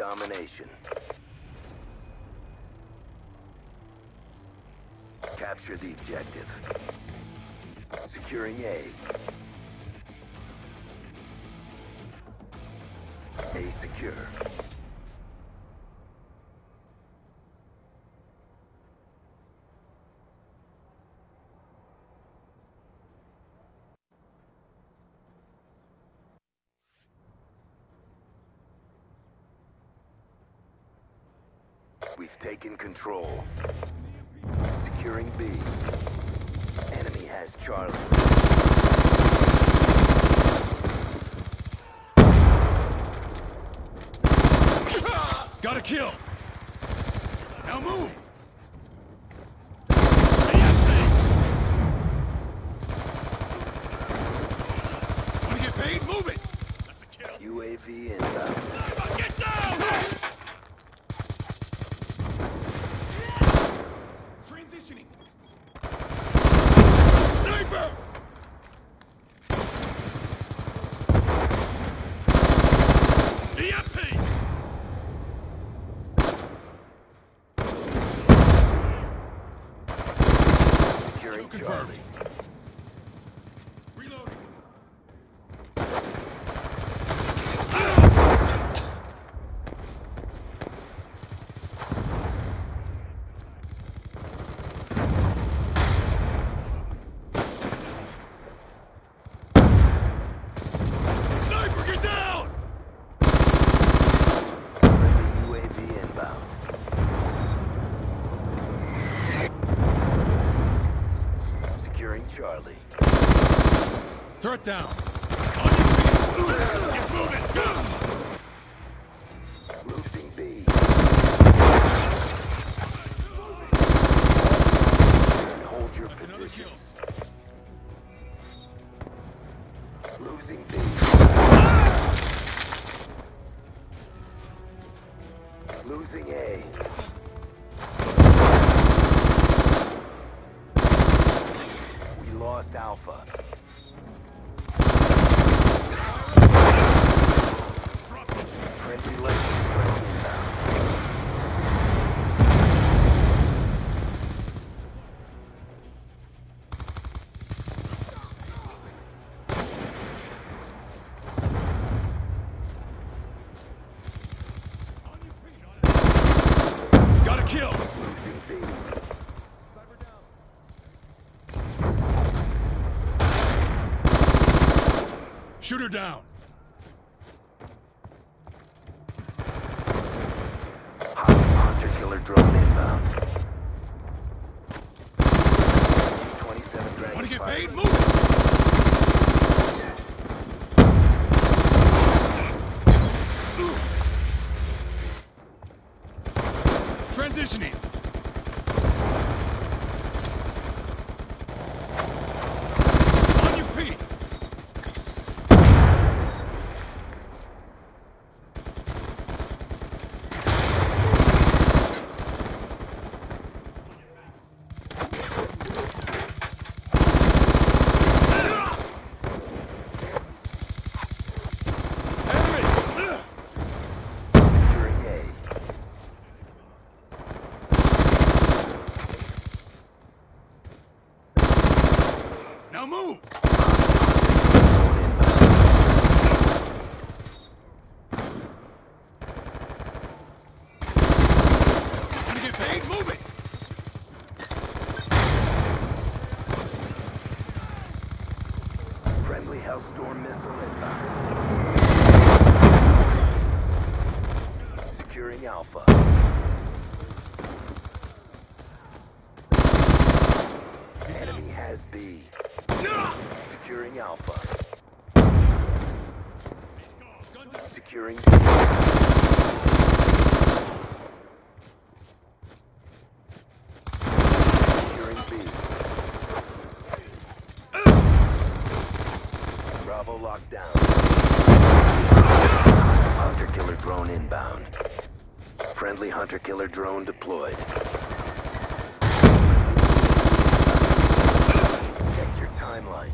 domination. Capture the objective. Securing A. A secure. We've taken control. Securing B. Enemy has Charlie. Got a kill! Now move! Wanna get paid? Move it! That's a kill. UAV inbound. Get down! Transitioning. Sniper! EMP! Securing Charlie. Reloading. Sniper, get down! Friendly UAV inbound. Securing Charlie. Threat down. On your feet. Get moving. Go. Losing B. And hold your That's another kill. positions. Losing B. Losing A. We lost Alpha. Friendly laser strike inbound. Got a kill. Losing B. Shoot her down. Hostile hunter-killer drone inbound. 27 Dragon Want to get Fire. paid? Move it. Transitioning. On your feet. Enemy. Securing A. Now move. Want to get paid? Move it. Friendly Hellstorm missile inbound. Securing Alpha. Enemy has B. Securing Alpha. Securing B. Securing B. Bravo locked down. Hunter-killer drone inbound. Friendly hunter-killer drone deployed. Check your timeline.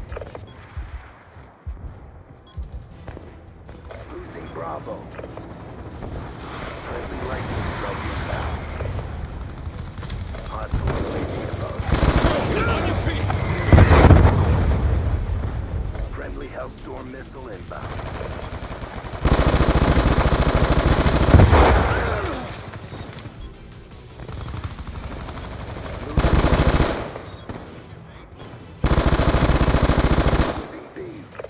Losing Bravo. Lightning strike inbound. Hostile UAV above. On your feet! Friendly Hellstorm missile inbound. Losing B.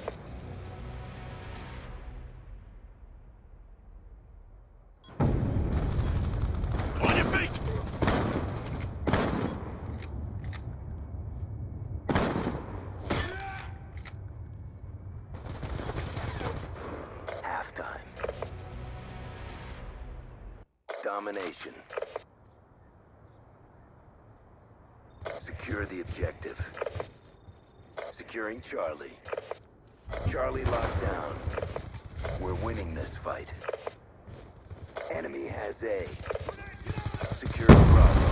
On your feet! Halftime. Domination. Secure the objective. Securing Charlie. Charlie locked down. We're winning this fight. Enemy has A. Secure Bravo.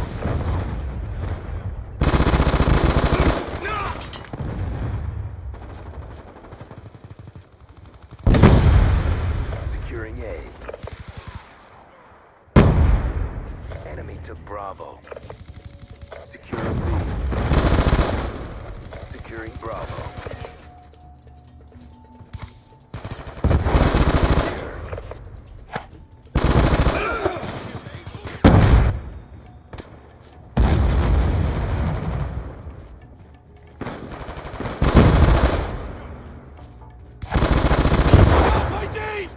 Securing A. Enemy took Bravo. Secure B. Securing Bravo. Secure. My D!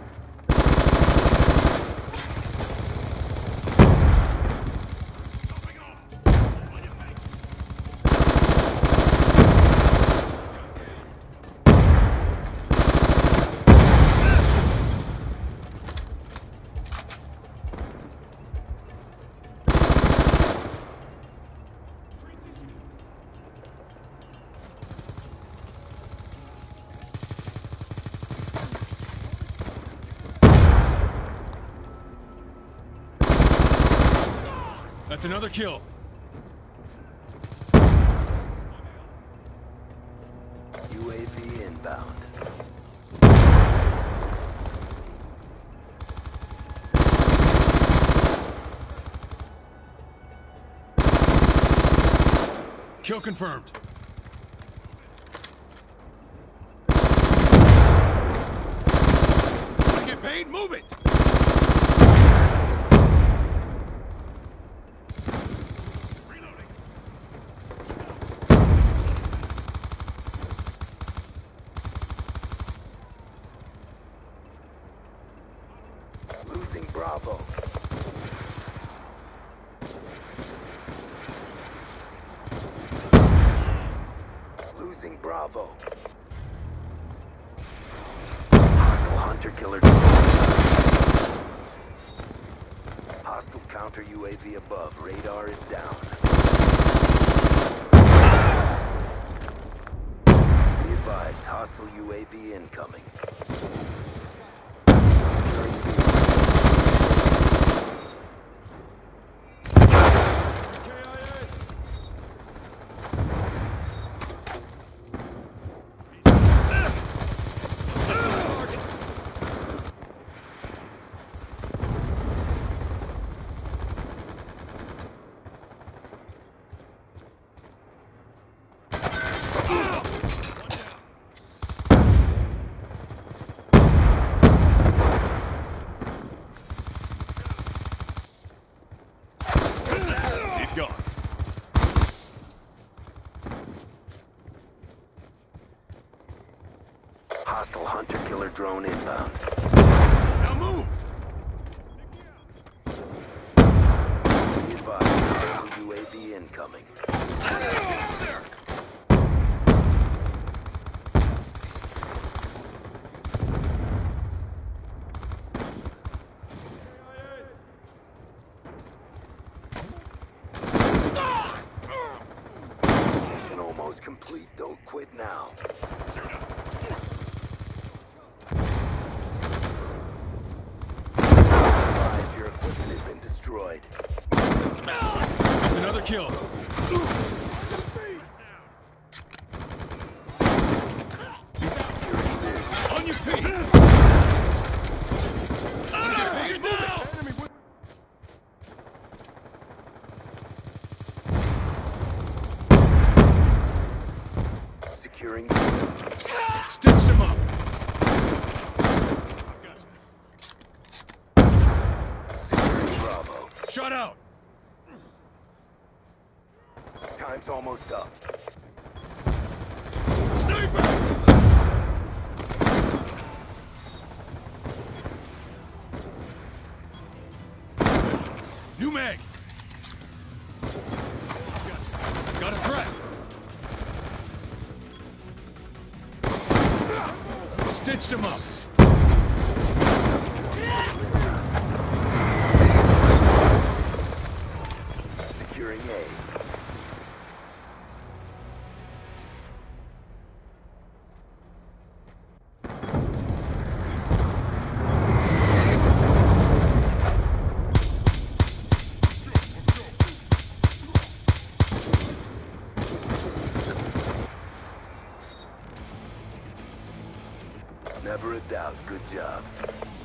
That's another kill. UAV inbound. Kill confirmed. Wanna get paid? Move it! Losing Bravo. Losing Bravo. Hostile hunter-killer drone. Hostile counter UAV above. Radar is down. Be advised, hostile UAV incoming. Securing B. He's gone. Hostile hunter-killer drone inbound. Now move! Be advised, hostile UAV incoming. Mission almost complete. Don't quit now. Advise, your equipment has been destroyed. That's another kill. Front out! Time's almost up. Sniper! New mag! Got a threat! Stitched him up! Securing A. Never a doubt. Good job.